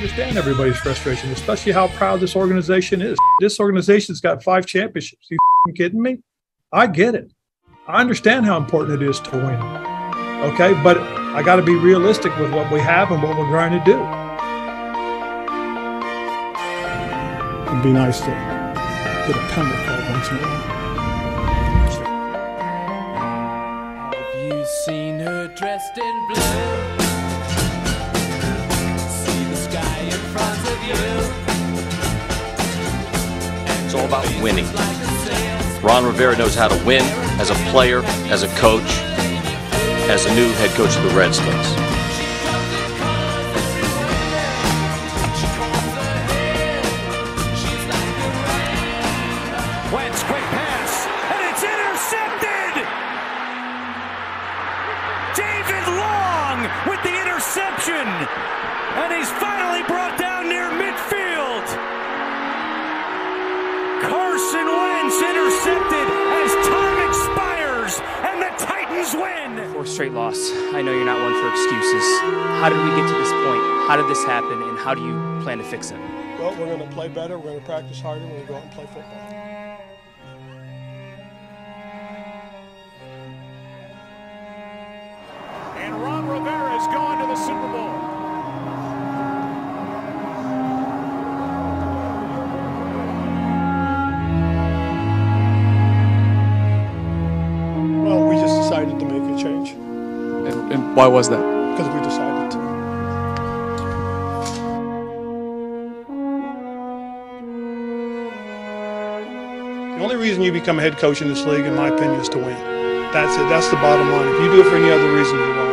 understand everybody's frustration, especially how proud this organization is. This organization's got 5 championships. Are you kidding me? I get it. I understand how important it is to win. Okay, but I got to be realistic with what we have and what we're trying to do. It'd be nice to get a penalty call once in a while. Have you seen her dressed in blue? See the sky in front of you. It's all about winning. Ron Rivera knows how to win as a player, as a coach, as a new head coach of the Redskins. Wentz, quick pass, and it's intercepted! David Long with the interception, and he's finally brought down near midfield. Carson Wentz intercepted as time expires, and the Titans win. 4th straight loss. I know you're not one for excuses. How did we get to this point? How did this happen, and how do you plan to fix it? Well, we're going to play better. We're going to practice harder. We're going to go out and play football. And Ron Rivera has gone to the Super Bowl. Well, we just decided to make a change. And why was that? Because we decided to. The only reason you become a head coach in this league, in my opinion, is to win. That's it. That's the bottom line. If you do it for any other reason, you're wrong.